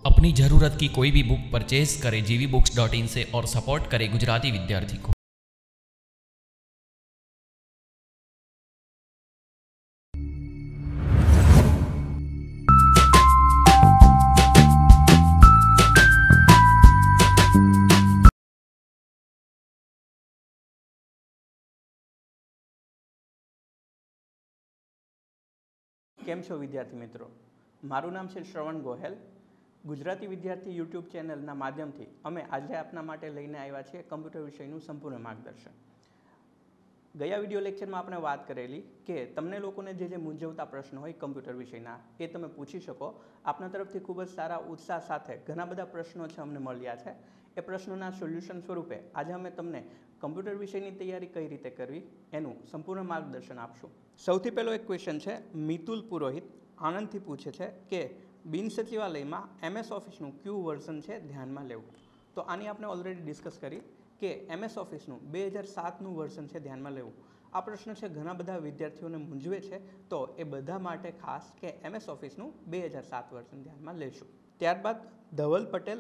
अपनी ज़रूरत की कोई भी बुक परचेज करें GVBooks.in से और सपोर्ट करें गुजराती विद्यार्थी को। કેમ છો વિદ્યાર્થી મિત્રો, મારું નામ છે શ્રવણ ગોહેલ। ગુજરાતી વિદ્યાર્થી યુટ્યુબ ચેનલના માધ્યમથી અમે આજે આપના માટે લઈને આવ્યા છીએ કમ્પ્યુટર વિષયનું સંપૂર્ણ માર્ગદર્શન। ગયા વિડીયો લેક્ચરમાં આપણે વાત કરેલી કે તમને લોકોને જે મૂંઝવતા પ્રશ્નો હોય કમ્પ્યુટર વિષયના એ તમે પૂછી શકો। આપના તરફથી ખૂબ જ સારા ઉત્સાહ સાથે ઘણા બધા પ્રશ્નો છે અમને મળ્યા છે। એ પ્રશ્નોના સોલ્યુશન સ્વરૂપે આજે અમે તમને કમ્પ્યુટર વિષયની તૈયારી કઈ રીતે કરવી એનું સંપૂર્ણ માર્ગદર્શન આપશું। સૌથી પહેલો એક ક્વેશ્ચન છે, મિતુલ પુરોહિત આણંદથી પૂછે છે કે બિન સચિવાલયમાં MS ઓફિસનું કયું વર્ઝન છે ધ્યાનમાં લેવું। તો આની આપણે ઓલરેડી ડિસ્કસ કરી કે MS ઓફિસનું 2007નું વર્ઝન છે ધ્યાનમાં લેવું। આ પ્રશ્ન છે ઘણા બધા વિદ્યાર્થીઓને મૂંઝવે છે, તો એ બધા માટે ખાસ કે MS ઓફિસનું 2007 વર્ઝન ધ્યાનમાં લેશું। ત્યારબાદ ધવલ પટેલ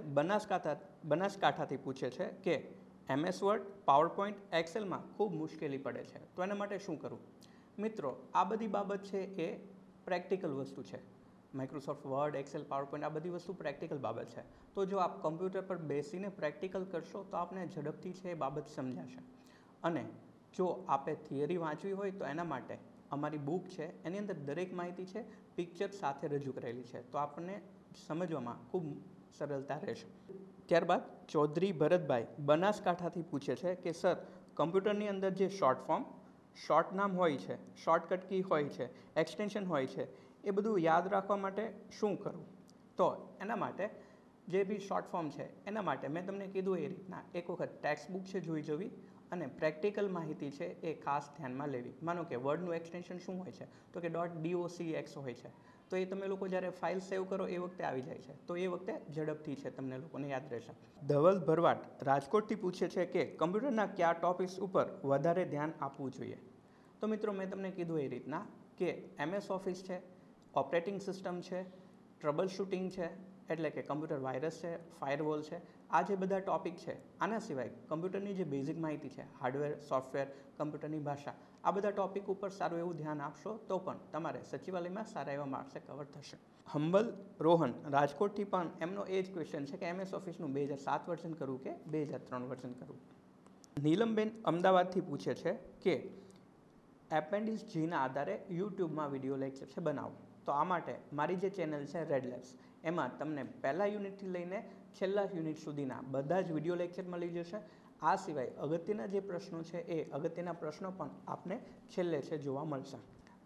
બનાસકાંઠાથી પૂછે છે કે MS વર્ડ, પાવરપોઈન્ટ, એક્સેલમાં ખૂબ મુશ્કેલી પડે છે, તો એના માટે શું કરવું। મિત્રો, આ બધી બાબત છે એ પ્રેક્ટિકલ વસ્તુ છે। માઇક્રોસોફ્ટ વર્ડ, એક્સેલ, પાવરપોઈન્ટ આ બધી વસ્તુ પ્રેક્ટિકલ બાબત છે। તો જો આપ કમ્પ્યુટર પર બેસીને પ્રેક્ટિકલ કરશો તો આપને ઝડપથી છે એ બાબત સમજાશે। અને જો આપે થિયરી વાંચવી હોય તો એના માટે અમારી બુક છે એની અંદર દરેક માહિતી છે પિક્ચર સાથે રજૂ કરેલી છે, તો આપણને સમજવામાં ખૂબ સરળતા રહેશે। ત્યારબાદ ચૌધરી ભરતભાઈ બનાસકાંઠાથી પૂછે છે કે સર, કમ્પ્યુટરની અંદર જે શોર્ટ ફોર્મ, શોર્ટ નામ હોય છે, શોર્ટકટ કી હોય છે, એક્સટેન્શન હોય છે, એ બધું યાદ રાખવા માટે શું કરવું। તો એના માટે જે બી શોર્ટ ફોર્મ છે એના માટે મેં તમને કીધું એ રીતના એક વખત ટેક્સ્ટ બુક છે જોઈ જવી અને પ્રેક્ટિકલ માહિતી છે એ ખાસ ધ્યાનમાં લેવી। માનો કે વર્ડનું એક્સટેન્શન શું હોય છે, તો કે .docx હોય છે, તો એ તમે લોકો જ્યારે ફાઇલ સેવ કરો એ વખતે આવી જાય છે, તો એ વખતે ઝડપથી છે તમને લોકોને યાદ રહેશે। ધવલ ભરવાડ રાજકોટથી પૂછે છે કે કમ્પ્યુટરના કયા ટોપિક્સ ઉપર વધારે ધ્યાન આપવું જોઈએ। તો મિત્રો, મેં તમને કીધું એ રીતના કે MS ઓફિસ છે, ઓપરેટિંગ સિસ્ટમ છે, ટ્રબલ શૂટિંગ છે એટલે કે કમ્પ્યુટર વાયરસ છે, ફાયરવોલ છે, આ જે બધા ટોપિક છે, આના સિવાય કમ્પ્યુટરની જે બેઝિક માહિતી છે, હાર્ડવેર, સોફ્ટવેર, કમ્પ્યુટરની ભાષા, આ બધા ટોપિક ઉપર સારું એવું ધ્યાન આપશો તો પણ તમારે સચિવાલયમાં સારા એવા માર્ક્સે કવર થશે। હંબલ રોહન રાજકોટથી પણ એમનો એ જ ક્વેશ્ચન છે કે MS ઓફિસનું 2007 વર્ઝન કરવું કે 2003 વર્ઝન કરવું। નીલમબેન અમદાવાદથી પૂછે છે કે એપેન્ડિક્સ જીના આધારે યુટ્યુબમાં વિડીયો લેક્ચર છે બનાવો। તો આ માટે મારી જે ચેનલ છે રેડ લેબ્સ, એમાં તમને પહેલા યુનિટથી લઈને છેલ્લા યુનિટ સુધીના બધા જ વિડીયો લેક્ચર મળી જશે। આ સિવાય અગત્યના જે પ્રશ્નો છે એ અગત્યના પ્રશ્નો પણ આપને છેલ્લે છે જોવા મળશે।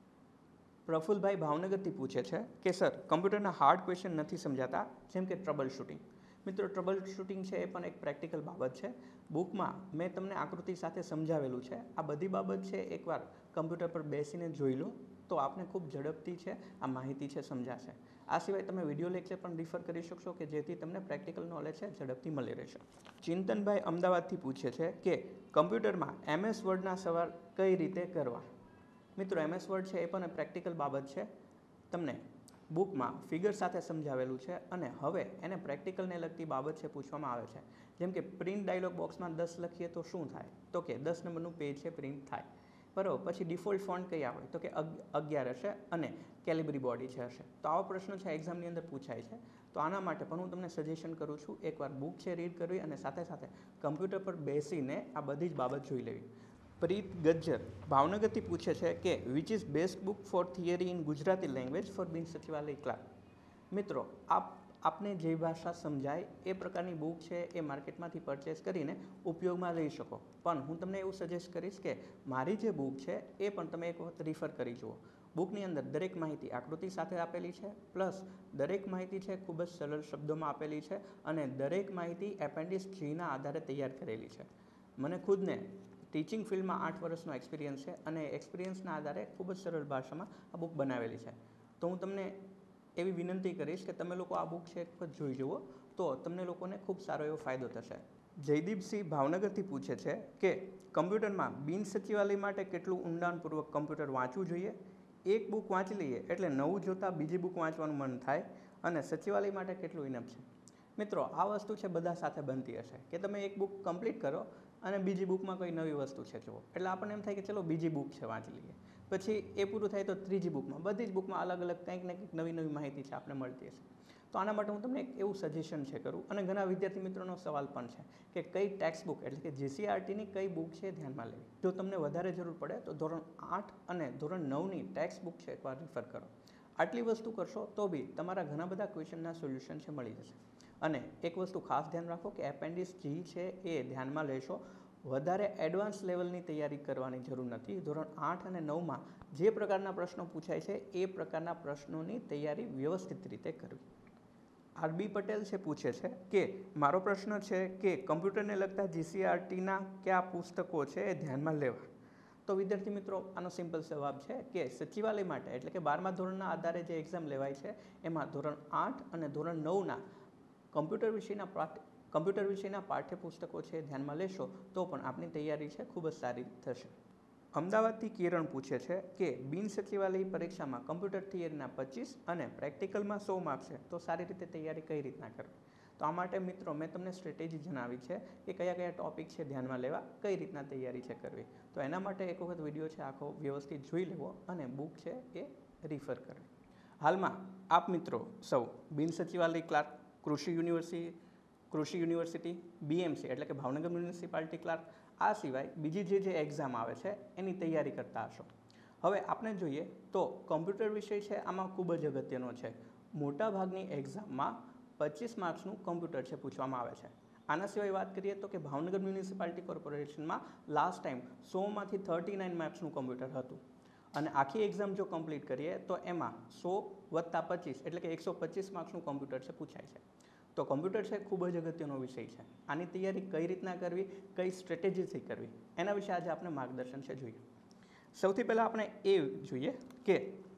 પ્રફુલભાઈ ભાવનગરથી પૂછે છે કે સર, કમ્પ્યુટરના હાર્ડ ક્વેશ્ચન નથી સમજાતા, જેમ કે ટ્રબલ શૂટિંગ। મિત્રો, ટ્રબલ શૂટિંગ છે એ પણ એક પ્રેક્ટિકલ બાબત છે। બુકમાં મેં તમને આકૃતિ સાથે સમજાવેલું છે। આ બધી બાબત છે એકવાર કમ્પ્યુટર પર બેસીને જોઈ લો તો આપને ખૂબ ઝડપથી છે આ માહિતી છે સમજાશે। આ સિવાય તમે વિડીયો લેક્ચર પણ રિફર કરી શકશો કે જેથી તમને પ્રેક્ટિકલ નોલેજ છે ઝડપથી મળી રહેશે। ચિંતનભાઈ અમદાવાદથી પૂછે છે કે કમ્પ્યુટરમાં MS વર્ડના સવાલ કઈ રીતે કરવા। મિત્રો, MS વર્ડ છે એ પણ પ્રેક્ટિકલ બાબત છે। તમને બુકમાં ફિગર સાથે સમજાવેલું છે અને હવે એને પ્રેક્ટિકલને લગતી બાબત છે પૂછવામાં આવે છે। જેમ કે પ્રિન્ટ ડાયલોગ બોક્સમાં 10 લખીએ તો શું થાય, તો કે 10 નંબરનું પેજ છે પ્રિન્ટ થાય, બરાબર। પછી ડિફોલ્ટ ફોન્ટ કયા હોય, તો કે 11 હશે અને કેલિબરી બોડી છે હશે। તો આવો પ્રશ્ન છે એક્ઝામની અંદર પૂછાય છે। તો આના માટે પણ હું તમને સજેશન કરું છું એકવાર બુક છે રીડ કરવી અને સાથે સાથે કમ્પ્યુટર પર બેસીને આ બધી જ બાબત જોઈ લેવી। પ્રીત ગજ્જર ભાવનગરથી પૂછે છે કે which is best book for theory in Gujarati language for બિન સચિવાલય ક્લાર્ક। મિત્રો, આપને જે ભાષા સમજાય એ પ્રકારની બુક છે એ માર્કેટમાંથી પરચેસ કરીને ઉપયોગમાં લઈ શકો, પણ હું તમને એવું સજેસ્ટ કરીશ કે મારી જે બુક છે એ પણ તમે એક વખત રિફર કરી જુઓ। બુકની અંદર દરેક માહિતી આકૃતિ સાથે આપેલી છે, પ્લસ દરેક માહિતી છે ખૂબ જ સરળ શબ્દોમાં આપેલી છે અને દરેક માહિતી એપેન્ડિક્સ જીના આધારે તૈયાર કરેલી છે। મને ખુદને ટીચિંગ ફિલ્ડમાં 8 વર્ષનો એક્સપિરિયન્સ છે અને એક્સપિરિયન્સના આધારે ખૂબ જ સરળ ભાષામાં આ બુક બનાવેલી છે। તો હું તમને એવી વિનંતી કરીશ કે તમે લોકો આ બુક છે એક વખત જોઈ જુઓ તો તમને લોકોને ખૂબ સારો એવો ફાયદો થશે। જયદીપસિંહ ભાવનગરથી પૂછે છે કે કમ્પ્યુટરમાં બિન સચિવાલય માટે કેટલું ઊંડાણપૂર્વક કમ્પ્યુટર વાંચવું જોઈએ। એક બુક વાંચી લઈએ એટલે નવું જોતાં બીજી બુક વાંચવાનું મન થાય અને સચિવાલય માટે કેટલું ઇનફ છે? મિત્રો, આ વસ્તુ છે બધા સાથે બનતી હશે કે તમે એક બુક કમ્પ્લીટ કરો અને બીજી બુકમાં કોઈ નવી વસ્તુ છે જુઓ, એટલે આપણને એમ થાય કે ચલો બીજી બુક છે વાંચી લઈએ. પછી એ પૂરું થાય તો ત્રીજી બુકમાં, બધી જ બુકમાં અલગ અલગ કંઈક ને કંઈક નવી નવી માહિતી છે આપણે મળતી હશે. તો આના માટે હું તમને એક એવું સજેશન છે કરું, અને ઘણા વિદ્યાર્થી મિત્રોનો સવાલ પણ છે કે કઈ ટેક્સ્ટ બુક એટલે કે જીસીઆરટીની કઈ બુક છે ધ્યાનમાં લેવી. જો તમને વધારે જરૂર પડે તો ધોરણ 8 અને ધોરણ 9ની ટેક્સ્ટ બુક છે એકવાર રિફર કરો. આટલી વસ્તુ કરશો તો બી તમારા ઘણા બધા ક્વેશ્ચનના સોલ્યુશન છે મળી જશે. અને એક વસ્તુ ખાસ ધ્યાન રાખો કે એપેન્ડિક્સ જી છે એ ધ્યાનમાં લેશો. વધારે એડવાન્સ લેવલની તૈયારી કરવાની જરૂર નથી. ધોરણ 8 અને 9માં જે પ્રકારના પ્રશ્નો પૂછાય છે એ પ્રકારના પ્રશ્નોની તૈયારી વ્યવસ્થિત રીતે કરવી. આરબી પટેલ છે પૂછે છે કે મારો પ્રશ્ન છે કે કમ્પ્યુટરને લગતા જીસીઆરટીના કયા પુસ્તકો છે એ ધ્યાનમાં લેવા. તો વિદ્યાર્થી મિત્રો, આનો સિમ્પલ જવાબ છે કે સચિવાલય માટે એટલે કે 12મા ધોરણના આધારે જે એક્ઝામ લેવાય છે એમાં ધોરણ 8 અને ધોરણ 9ના કમ્પ્યુટર વિષયના પાઠ્યપુસ્તકો છે ધ્યાનમાં લેશો તો પણ આપની તૈયારી છે ખૂબ જ સારી થશે. અમદાવાદથી કિરણ પૂછે છે કે બિન સચિવાલય પરીક્ષામાં કમ્પ્યુટર થિયરીના 25 અને પ્રેક્ટિકલમાં 100 માર્ક્સ છે, તો સારી રીતે તૈયારી કઈ રીતના કરવી? તો આ માટે મિત્રો મેં તમને સ્ટ્રેટેજી જણાવી છે કે કયા કયા ટોપિક છે ધ્યાનમાં લેવા, કઈ રીતના તૈયારી છે કરવી. તો એના માટે એક વખત વિડીયો છે આખો વ્યવસ્થિત જોઈ લેવો અને બુક છે એ રિફર કરવી. હાલમાં આપ મિત્રો સૌ બિન સચિવાલય ક્લાર્ક, કૃષિ યુનિવર્સિટી, બીએમસી એટલે કે ભાવનગર મ્યુનિસિપાલિટી ક્લાર્ક, આ સિવાય બીજી જે એક્ઝામ આવે છે એની તૈયારી કરતા હશો. હવે આપણે જોઈએ તો કમ્પ્યુટર વિષય છે આમાં ખૂબ જ અગત્યનો છે. મોટાભાગની એક્ઝામમાં 25 માર્ક્સનું કમ્પ્યુટર છે પૂછવામાં આવે છે. આના સિવાય વાત કરીએ તો કે ભાવનગર મ્યુનિસિપાલિટી કોર્પોરેશનમાં લાસ્ટ ટાઈમ 100માંથી 39 માર્ક્સનું કમ્પ્યુટર હતું. અને આખી એક્ઝામ જો કમ્પ્લીટ કરીએ તો એમાં 100 + 25 એટલે કે 125 માર્ક્સનું કમ્પ્યુટર છે પૂછાય છે. તો કમ્પ્યુટર છે ખૂબ જ અગત્યનો વિષય છે. આની તૈયારી કઈ રીતના કરવી, કઈ સ્ટ્રેટેજીથી કરવી, એના વિશે આજે આપણે માર્ગદર્શન છે જોઈએ. સૌથી પહેલાં આપણે એ જોઈએ કે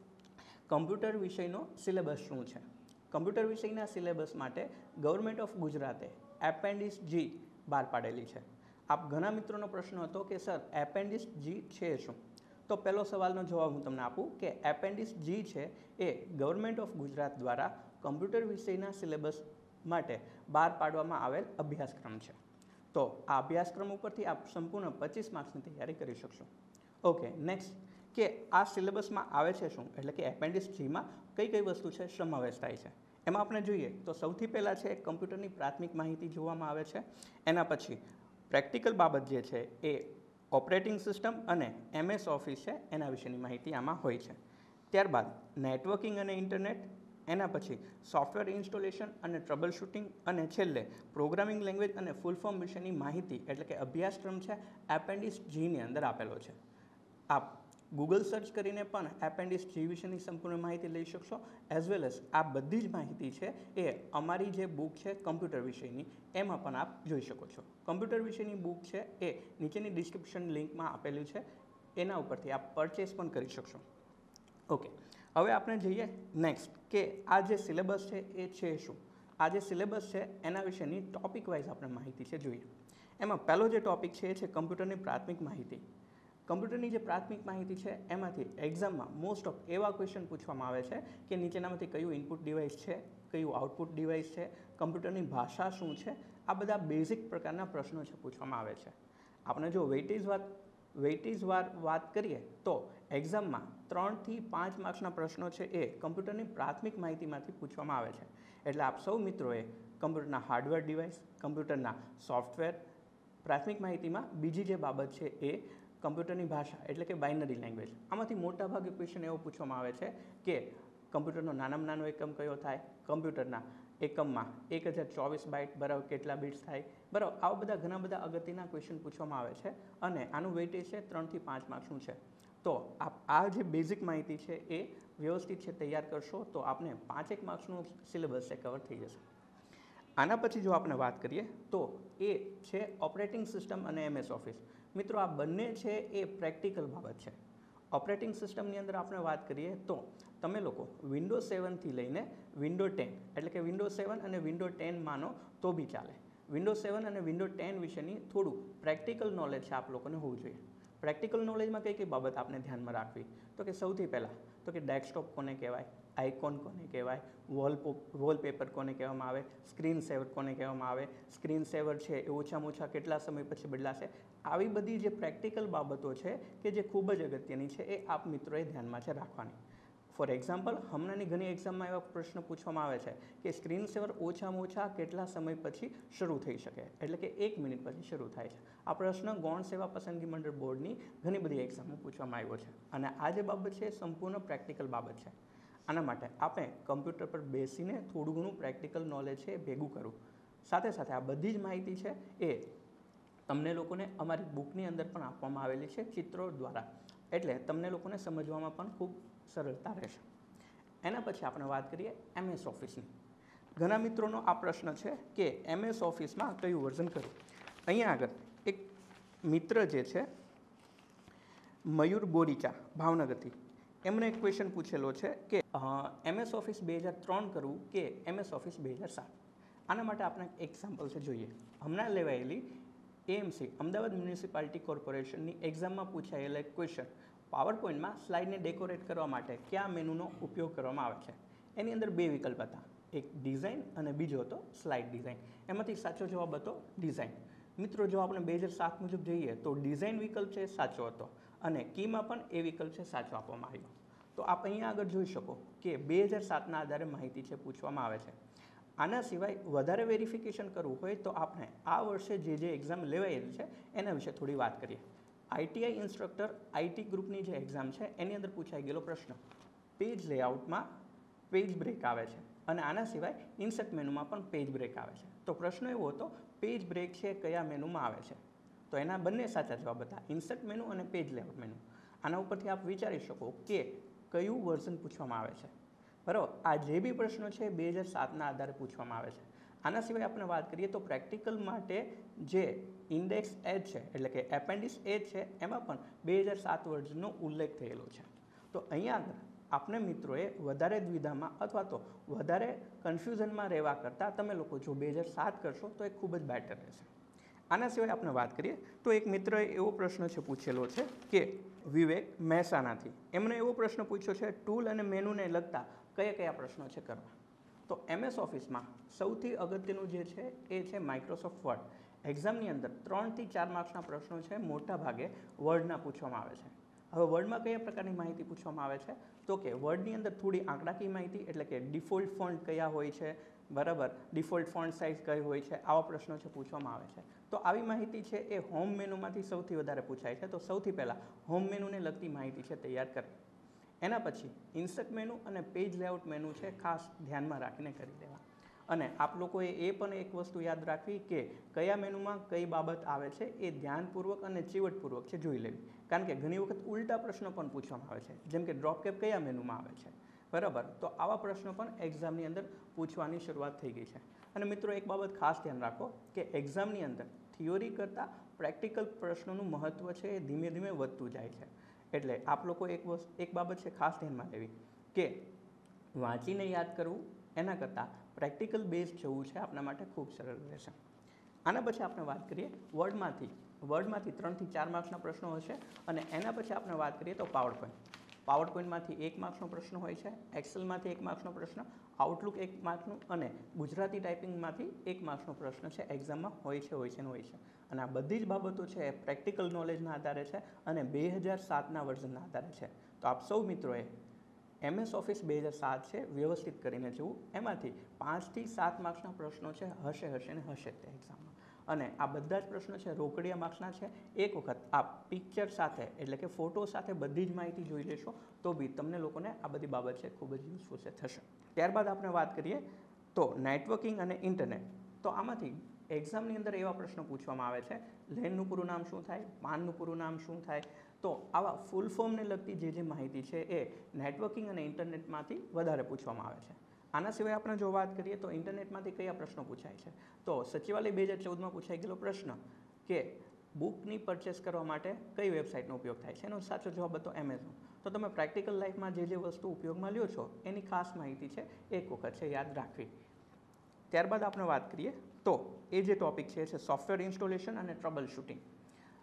કમ્પ્યુટર વિષયનો સિલેબસ શું છે. કમ્પ્યુટર વિષયના સિલેબસ માટે ગવર્મેન્ટ ઓફ ગુજરાતે એપેન્ડિક્સ જી બહાર પાડેલી છે. આપ ઘણા મિત્રોનો પ્રશ્ન હતો કે સર એપેન્ડિક્સ જી છે શું? તો પહેલો સવાલનો જવાબ હું તમને આપું કે એપેન્ડિક્સ જી છે એ ગવર્મેન્ટ ઓફ ગુજરાત દ્વારા કમ્પ્યુટર વિષયના સિલેબસ માટે બહાર પાડવામાં આવેલ અભ્યાસક્રમ છે. તો આ અભ્યાસક્રમ ઉપરથી આપ સંપૂર્ણ 25 માર્ક્સની તૈયારી કરી શકશો. ઓકે, નેક્સ્ટ કે આ સિલેબસમાં આવે છે શું, એટલે કે એપેન્ડિક્સ જીમાં કઈ કઈ વસ્તુ છે સમાવેશ થાય છે. એમાં આપણે જોઈએ તો સૌથી પહેલાં છે કમ્પ્યુટરની પ્રાથમિક માહિતી જોવામાં આવે છે. એના પછી પ્રેક્ટિકલ બાબત જે છે એ ઓપરેટિંગ સિસ્ટમ અને MS ઓફિસ છે એના વિશેની માહિતી આમાં હોય છે. ત્યારબાદ નેટવર્કિંગ અને ઇન્ટરનેટ, એના પછી સોફ્ટવેર ઇન્સ્ટોલેશન અને ટ્રબલ શૂટિંગ, અને છેલ્લે પ્રોગ્રામિંગ લેંગ્વેજ અને ફૂલ ફોર્મ વિશેની માહિતી એટલે કે અભ્યાસક્રમ છે એપેન્ડિક્સ જીની અંદર આપેલો છે. આપ ગૂગલ સર્ચ કરીને પણ એપેન્ડિક્સ જી વિશેની સંપૂર્ણ માહિતી લઈ શકશો. એઝ વેલ એઝ આ બધી જ માહિતી છે એ અમારી જે બુક છે કમ્પ્યુટર વિષયની એમાં પણ આપ જોઈ શકો છો. કમ્પ્યુટર વિષયની બુક છે એ નીચેની ડિસ્ક્રિપ્શન લિંકમાં આપેલું છે, એના ઉપરથી આપ પરચેસ પણ કરી શકશો. ઓકે, હવે આપણે જઈએ નેક્સ્ટ કે આ જે સિલેબસ છે એ છે શું. આ જે સિલેબસ છે એના વિશેની ટોપિક વાઇઝ આપણે માહિતી છે જોઈએ. એમાં પહેલો જે ટોપિક છે એ છે કમ્પ્યુટરની પ્રાથમિક માહિતી. કમ્પ્યુટરની જે પ્રાથમિક માહિતી છે એમાંથી એક્ઝામમાં મોસ્ટ ઓફ એવા ક્વેશ્ચન પૂછવામાં આવે છે કે નીચેનામાંથી કયું ઇનપુટ ડિવાઇસ છે, કયું આઉટપુટ ડિવાઇસ છે, કમ્પ્યુટરની ભાષા શું છે, આ બધા બેઝિક પ્રકારના પ્રશ્નો છે પૂછવામાં આવે છે. આપણે જો વેઇટેજ વાત કરીએ તો એક્ઝામમાં 3 થી 5 માર્ક્સના પ્રશ્નો છે એ કમ્પ્યુટરની પ્રાથમિક માહિતીમાંથી પૂછવામાં આવે છે. એટલે આપ સૌ મિત્રોએ કમ્પ્યુટરના હાર્ડવેર ડિવાઇસ, કમ્પ્યુટરના સોફ્ટવેર, પ્રાથમિક માહિતીમાં બીજી જે બાબત છે એ કમ્પ્યુટરની ભાષા એટલે કે બાઇનરી લેંગ્વેજ. આમાંથી મોટાભાગે ક્વેશ્ચન એવો પૂછવામાં આવે છે કે કમ્પ્યુટરનો નાનામાં નાનો એકમ કયો થાય, કમ્પ્યુટરના એકમમાં 1024 બાઇટ બરાબર કેટલા બિટ્સ થાય, બરાબર. આવા બધા ઘણા બધા અગત્યના ક્વેશ્ચન પૂછવામાં આવે છે અને આનું વેઇટેજ છે 3 થી 5 માર્ક્સનું છે. તો આ જે બેઝિક માહિતી છે એ વ્યવસ્થિત છે તૈયાર કરશો તો આપને 5 માર્ક્સનું સિલેબસ છે કવર થઈ જશે. આના પછી જો આપણે વાત કરીએ તો એ છે ઓપરેટિંગ સિસ્ટમ અને MS ઓફિસ. મિત્રો, આ બંને છે એ પ્રેક્ટિકલ બાબત છે. ઓપરેટિંગ સિસ્ટમની અંદર આપણે વાત કરીએ તો તમે લોકો વિન્ડોઝ 7થી લઈને વિન્ડો 10 એટલે કે વિન્ડોઝ 7 અને વિન્ડો 10 માનો તો બી ચાલે. વિન્ડોઝ 7 અને વિન્ડો 10 વિશેની થોડું પ્રેક્ટિકલ નોલેજ છે આપ લોકોને હોવું જોઈએ. પ્રેક્ટિકલ નોલેજમાં કઈ કઈ બાબત આપણે ધ્યાનમાં રાખવી તો કે સૌથી પહેલાં તો કે ડેસ્કટોપ કોને કહેવાય, આઇકોન કોને કહેવાય, વોલપેપર કોને કહેવામાં આવે, સ્ક્રીન સેવર કોને કહેવામાં આવે, સ્ક્રીન સેવર છે એ ઓછામાં ઓછા કેટલા સમય પછી બદલાશે. આવી બધી જે પ્રેક્ટિકલ બાબતો છે કે જે ખૂબ જ અગત્યની છે એ આપ મિત્રોએ ધ્યાનમાં છે રાખવાની. ફોર એક્ઝામ્પલ, હમણાંની ઘણી એક્ઝામમાં એવા પ્રશ્ન પૂછવામાં આવે છે કે સ્ક્રીન સેવર ઓછામાં ઓછા કેટલા સમય પછી શરૂ થઈ શકે, એટલે કે 1 મિનિટ પછી શરૂ થાય છે. આ પ્રશ્ન ગૌણ સેવા પસંદગી મંડળ બોર્ડની ઘણી બધી એક્ઝામમાં પૂછવામાં આવ્યો છે અને આ જે બાબત છે એ સંપૂર્ણ પ્રેક્ટિકલ બાબત છે. આના માટે આપણે કમ્પ્યુટર પર બેસીને થોડું ઘણું પ્રેક્ટિકલ નોલેજ છે એ ભેગું કરવું. સાથે સાથે આ બધી જ માહિતી છે એ તમને લોકોને અમારી બુકની અંદર પણ આપવામાં આવેલી છે ચિત્રો દ્વારા, એટલે તમને લોકોને સમજવામાં પણ ખૂબ સરળતા રહેશે. એના પછી આપણે વાત કરીએ MS ઓફિસની. ઘણા મિત્રોનો આ પ્રશ્ન છે કે MS ઓફિસમાં કયું વર્ઝન કરવું. અહીંયા આગળ એક મિત્ર જે છે મયુર બોરીચા ભાવનગરથી, એમણે એક ક્વેશ્ચન પૂછેલો છે કે MS ઓફિસ 2003 કરવું કે MS ઓફિસ 2007. આના માટે આપણે એક એક્ઝામ્પલ છે જોઈએ. હમણાં લેવાયેલી AMC અમદાવાદ મ્યુનિસિપાલિટી કોર્પોરેશનની એક્ઝામમાં પૂછાયેલા એક ક્વેશ્ચન, પાવરપોઈન્ટમાં સ્લાઇડને ડેકોરેટ કરવા માટે કયા મેનુનો ઉપયોગ કરવામાં આવે છે. એની અંદર 2 વિકલ્પ હતા, એક ડિઝાઇન અને બીજો હતો સ્લાઇડ ડિઝાઇન. એમાંથી સાચો જવાબ હતો ડિઝાઇન. મિત્રો, જો આપણે 2007 મુજબ જઈએ તો ડિઝાઇન વિકલ્પ છે સાચો હતો અને કીમાં પણ એ વિકલ્પ છે સાચો આપવામાં આવ્યો. તો આપ અહીંયા આગળ જોઈ શકો કે 2007ના આધારે માહિતી છે પૂછવામાં આવે છે. આના સિવાય વધારે વેરિફિકેશન કરવું હોય તો આપણે આ વર્ષે જે એક્ઝામ લેવાયેલી છે એના વિશે થોડી વાત કરીએ. ITI ઇન્સ્ટ્રક્ટર IT ગ્રુપની જે એક્ઝામ છે એની અંદર પૂછાઈ ગયેલો પ્રશ્ન, પેજ લેઆઉટમાં પેજ બ્રેક આવે છે અને આના સિવાય ઇન્સર્ટ મેનુમાં પણ પેજ બ્રેક આવે છે. તો પ્રશ્ન એવો હતો, પેજ બ્રેક છે કયા મેનુમાં આવે છે. તો એના બંને સાચા જવાબ હતા, ઇન્સર્ટ મેનુ અને પેજ લેઆઉટ મેનુ. આના ઉપરથી આપ વિચારી શકો કે કયું વર્ઝન પૂછવામાં આવે છે. બરાબર, આ જે બી પ્રશ્નો છે 2007ના આધારે પૂછવામાં આવે છે. આના સિવાય આપણે વાત કરીએ તો પ્રેક્ટિકલ માટે જે ઇન્ડેક્સ H છે એટલે કે એપેન્ડિક્સ H છે એમાં પણ 2007 વર્ઝનનો ઉલ્લેખ થયેલો છે. તો અહીંયા આગળ આપણે મિત્રોએ વધારે દ્વિધામાં અથવા તો વધારે કન્ફ્યુઝનમાં રહેવા કરતાં તમે લોકો જો 2007 કરશો તો એ ખૂબ જ બેટર રહેશે. આના સિવાય આપણે વાત કરીએ તો એક મિત્રએ એવો પ્રશ્ન છે પૂછેલો છે કે વિવેક મહેસાણાથી, એમણે એવો પ્રશ્ન પૂછ્યો છે ટૂલ અને મેનુને લગતા કયા પ્રશ્નો છે કરવા. તો MS ઓફિસમાં સૌથી અગત્યનું જે છે એ છે માઇક્રોસોફ્ટ વર્ડ. એક્ઝામની અંદર 3 થી 4 માર્ક્સના પ્રશ્નો છે મોટા ભાગે વર્ડના પૂછવામાં આવે છે. હવે વર્ડમાં કયા પ્રકારની માહિતી પૂછવામાં આવે છે તો કે વર્ડની અંદર થોડી આંકડાકીય માહિતી એટલે કે ડિફોલ્ટ ફોન્ટ કયા હોય છે, બરાબર, ડિફોલ્ટ ફોન્ટ સાઇઝ કઈ હોય છે, આવા પ્રશ્નો છે પૂછવામાં આવે છે. તો આવી માહિતી છે એ હોમ મેનુમાંથી સૌથી વધારે પૂછાય છે. તો સૌથી પહેલાં હોમ મેનુને લગતી માહિતી છે તૈયાર કરવી. એના પછી ઇન્સર્ટ મેનુ અને પેજ લેઆઉટ મેનુ છે ખાસ ધ્યાનમાં રાખીને કરી દેવા. અને આપ લોકોએ એ પણ એક વસ્તુ યાદ રાખવી કે કયા મેનુમાં કઈ બાબત આવે છે એ ધ્યાનપૂર્વક અને ચીવટપૂર્વક છે જોઈ લેવી. કારણ કે ઘણી વખત ઉલટા પ્રશ્નો પણ પૂછવામાં આવે છે, જેમ કે ડ્રોપ કેપ કયા મેનુમાં આવે છે, બરાબર. તો આવા પ્રશ્નો પણ એક્ઝામની અંદર પૂછવાની શરૂઆત થઈ ગઈ છે. અને મિત્રો, એક બાબત ખાસ ધ્યાન રાખો કે એક્ઝામની અંદર થિયોરી કરતાં પ્રેક્ટિકલ પ્રશ્નોનું મહત્ત્વ છે એ ધીમે ધીમે વધતું જાય છે. એટલે આપ લોકો એક બાબત છે ખાસ ધ્યાનમાં લેવી કે વાંચીને યાદ કરવું એના કરતાં પ્રેક્ટિકલ બેઝ જવું છે આપણા માટે ખૂબ સરળ રહેશે. આના પછી આપણે વાત કરીએ વર્ડમાંથી 3 થી 4 માર્ક્સના પ્રશ્નો હશે અને એના પછી આપણે વાત કરીએ તો પાવરપોઈન્ટમાંથી 1 માર્ક્સનો પ્રશ્ન હોય છે, એક્સેલમાંથી 1 માર્ક્સનો પ્રશ્ન, આઉટલુક 1 માર્ક્સનું અને ગુજરાતી ટાઈપિંગમાંથી 1 માર્ક્સનો પ્રશ્ન છે એક્ઝામમાં હોય છે. અને આ બધી જ બાબતો છે પ્રેક્ટિકલ નોલેજના આધારે છે અને 2007ના વર્ઝનના આધારે છે. તો આપ સૌ મિત્રોએ MS ઓફિસ 2007 છે વ્યવસ્થિત કરીને જવું. એમાંથી 5 થી 7 માર્ક્સના પ્રશ્નો છે હશે તે એક્ઝામમાં. અને આ બધા જ પ્રશ્નો છે રોકડિયા માર્ક્સના છે. એક વખત આપ પિક્ચર સાથે એટલે કે ફોટો સાથે બધી જ માહિતી જોઈ લેશો તો બી તમને લોકોને આ બધી બાબત છે ખૂબ જ યુઝફુલ થશે. ત્યારબાદ આપણે વાત કરીએ તો નેટવર્કિંગ અને ઇન્ટરનેટ. તો આમાંથી એક્ઝામની અંદર એવા પ્રશ્નો પૂછવામાં આવે છે, લેનનું પૂરું નામ શું થાય, પાનનું પૂરું નામ શું થાય. તો આવા ફૂલ ફોર્મને લગતી જે માહિતી છે એ નેટવર્કિંગ અને ઇન્ટરનેટમાંથી વધારે પૂછવામાં આવે છે. આના સિવાય આપણે જો વાત કરીએ તો ઇન્ટરનેટમાંથી કયા પ્રશ્નો પૂછાય છે તો સચિવાલય 2014માં પૂછાઈ ગયેલો પ્રશ્ન કે બુકની પરચેસ કરવા માટે કઈ વેબસાઇટનો ઉપયોગ થાય છે, એનો સાચો જવાબ હતો એમેઝોન. તો તમે પ્રેક્ટિકલ લાઈફમાં જે વસ્તુ ઉપયોગમાં લ્યો છો એની ખાસ માહિતી છે એક વખત છે યાદ રાખવી. ત્યારબાદ આપણે વાત કરીએ તો એ જે ટોપિક છે સોફ્ટવેર ઇન્સ્ટોલેશન અને ટ્રબલ શૂટિંગ.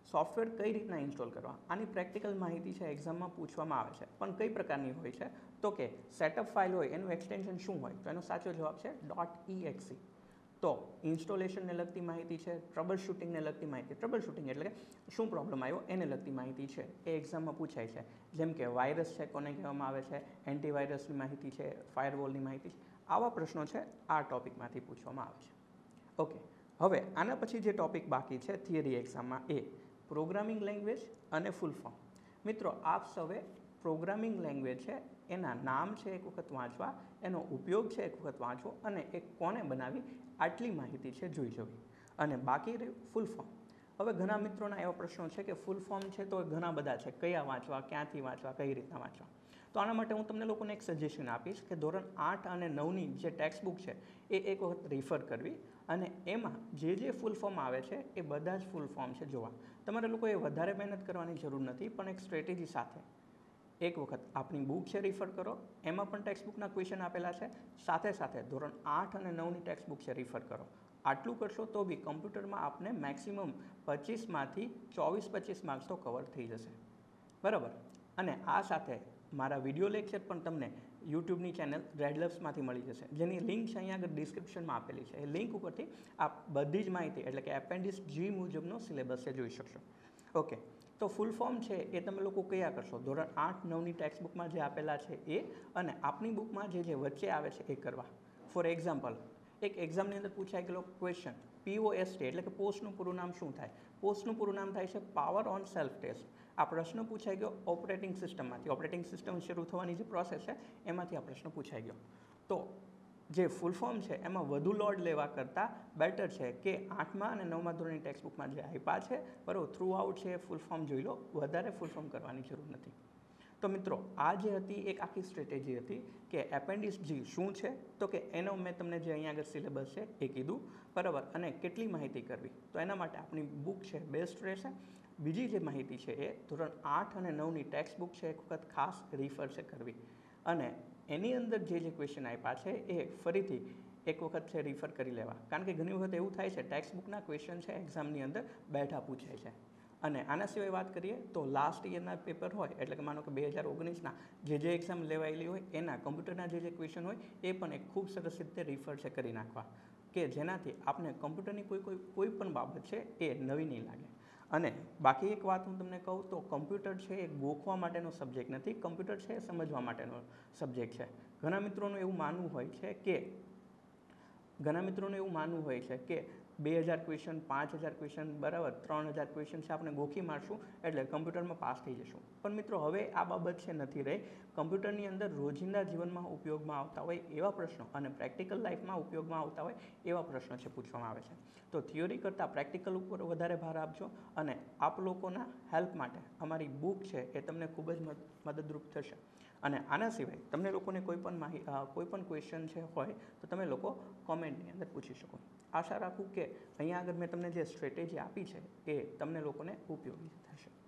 સોફ્ટવેર કઈ રીતના ઇન્સ્ટોલ કરવા, આની પ્રેક્ટિકલ માહિતી છે એક્ઝામમાં પૂછવામાં આવે છે. પણ કઈ પ્રકારની હોય છે તો કે સેટઅપ ફાઇલ હોય એનું એક્સટેન્શન શું હોય, તો એનો સાચો જવાબ છે .exe. તો ઇન્સ્ટોલેશનને લગતી માહિતી છે, ટ્રબલ શૂટિંગને લગતી માહિતી, ટ્રબલ શૂટિંગ એટલે કે શું પ્રોબ્લેમ આવ્યો એને લગતી માહિતી છે એ એક્ઝામમાં પૂછાય છે. જેમ કે વાયરસ છે કોને કહેવામાં આવે છે, એન્ટીવાયરસની માહિતી છે, ફાયરવોલની માહિતી છે, આવા પ્રશ્નો છે આ ટોપિકમાંથી પૂછવામાં આવે છે. ઓકે, હવે આના પછી જે ટોપિક બાકી છે થિયરી એક્ઝામમાં એ પ્રોગ્રામિંગ લેંગ્વેજ અને ફૂલ ફોર્મ. મિત્રો આપ સૌએ પ્રોગ્રામિંગ લેંગ્વેજ છે એના નામ છે એક વખત વાંચવા, એનો ઉપયોગ છે એક વખત વાંચવો અને એ કોને બનાવી આટલી માહિતી છે જોઈ જવી. અને બાકી રહ્યું ફૂલ ફોર્મ. હવે ઘણા મિત્રોના એવા પ્રશ્નો છે કે ફૂલ ફોર્મ છે તો ઘણા બધા છે, કયા વાંચવા, ક્યાંથી વાંચવા, કઈ રીતના વાંચવા. તો આના માટે હું તમને લોકોને એક સજેશન આપીશ કે ધોરણ 8 અને 9ની જે ટેક્સ્ટ બુક છે એ એક વખત રિફર કરવી અને એમાં જે ફૂલ ફોર્મ આવે છે એ બધા જ ફૂલ ફોર્મ છે જોવા. તમારે લોકોએ વધારે મહેનત કરવાની જરૂર નથી, પણ એક સ્ટ્રેટેજી સાથે એક વખત આપણી બુક છે રિફર કરો, એમાં પણ ટેક્સ્ટ બુકના ક્વેશ્ચન આપેલા છે, સાથે સાથે ધોરણ 8 અને 9ની ટેક્સ્ટ બુક છે રિફર કરો. આટલું કરશો તો બી કમ્પ્યુટરમાં આપને મેક્સિમમ 25માંથી 24-25 માર્ક્સ તો કવર થઈ જશે, બરાબર. અને આ સાથે મારા વિડીયો લેક્ચર પણ તમને યુટ્યુબની ચેનલ રેડલબ્સમાંથી મળી જશે, જેની લિંક છે અહીંયા આગળ ડિસ્ક્રિપ્શનમાં આપેલી છે. એ લિંક ઉપરથી આપ બધી જ માહિતી એટલે કે એપેન્ડિક્સ G મુજબનો સિલેબસ છે જોઈ શકશો. ઓકે, તો ફૂલ ફોર્મ છે એ તમે લોકો કયા કરશો, ધોરણ 8-9ની ટેક્સ્ટ બુકમાં જે આપેલા છે એ અને આપણી બુકમાં જે વચ્ચે આવે છે એ કરવા. ફોર એક્ઝામ્પલ, એક એક્ઝામની અંદર પૂછાઈ ગયેલો ક્વેશ્ચન POST એટલે કે પોસ્ટનું પૂરું નામ શું થાય. પોસ્ટનું પૂરું નામ થાય છે પાવર ઓન સેલ્ફ ટેસ્ટ. આ પ્રશ્ન પૂછાઈ ગયો ઓપરેટિંગ સિસ્ટમમાંથી. ઓપરેટિંગ સિસ્ટમ શરૂ થવાની જે પ્રોસેસ છે એમાંથી આ પ્રશ્ન પૂછાઈ ગયો. તો જે ફૂલ ફોર્મ છે એમાં વધુ લોડ લેવા કરતાં બેટર છે કે 8મા અને 9મા ધોરણની ટેક્સ્ટ બુકમાં જે આપ્યા છે બરાબર થ્રુ આઉટ છે ફૂલ ફોર્મ જોઈ લો, વધારે ફૂલ ફોર્મ કરવાની જરૂર નથી. તો મિત્રો આ જે હતી એક આખી સ્ટ્રેટેજી હતી કે એપેન્ડિક્સ G શું છે, તો કે એનો મેં તમને જે અહીંયા આગળ સિલેબસ છે એ કીધું, બરાબર. અને કેટલી માહિતી કરવી, તો એના માટે આપણી બુક છે બેસ્ટ રહેશે. બીજી જે માહિતી છે એ ધોરણ 8 અને 9ની ટેક્સ્ટ બુક છે એક વખત ખાસ રિફર છે કરવી અને એની અંદર જે ક્વેશ્ચન આપ્યા છે એ ફરીથી એક વખત છે રિફર કરી લેવા. કારણ કે ઘણી વખત એવું થાય છે ટેક્સ્ટ બુકના ક્વેશ્ચન છે એક્ઝામની અંદર બેઠા પૂછાય છે. અને આના સિવાય વાત કરીએ તો લાસ્ટ યરના પેપર હોય એટલે કે માનો કે 2019ના જે એક્ઝામ લેવાયેલી હોય એના કમ્પ્યુટરના જે ક્વેશ્ચન હોય એ પણ એક ખૂબ સરસ રીતે રિફર છે કરી નાખવા કે જેનાથી આપણે કમ્પ્યુટરની કોઈ પણ બાબત છે એ નવી નહીં લાગે. અને બાકી એક વાત હું તમને કહું તો કમ્પ્યુટર છે એ ગોખવા માટેનો સબ્જેક્ટ નથી, કમ્પ્યુટર છે એ સમજવા માટેનો સબ્જેક્ટ છે. ઘણા મિત્રોનું એવું માનવું હોય છે કે 2000 ક્વેશ્ચન, 5000 ક્વેશ્ચન, બરાબર 3000 ક્વેશ્ચન છે આપણે ગોખી મારશું એટલે કમ્પ્યુટરમાં પાસ થઈ જશું. પણ મિત્રો હવે આ બાબત છે નથી રહી. કમ્પ્યુટરની અંદર રોજિંદા જીવનમાં ઉપયોગમાં આવતા હોય એવા પ્રશ્નો અને પ્રેક્ટિકલ લાઈફમાં ઉપયોગમાં આવતા હોય એવા પ્રશ્નો છે પૂછવામાં આવે છે. તો થિયોરી કરતાં પ્રેક્ટિકલ ઉપર વધારે ભાર આપજો અને આપ લોકોના હેલ્પ માટે અમારી બુક છે એ તમને ખૂબ જ મદદરૂપ થશે. અને આના સિવાય તમને લોકોને કોઈ પણ ક્વેશ્ચન છે હોય તો તમે લોકો કોમેન્ટની અંદર પૂછી શકો. આશા રાખું કે અહીંયા આગળ મેં તમને જે સ્ટ્રેટેજી આપી છે એ તમને લોકોને ઉપયોગી થશે.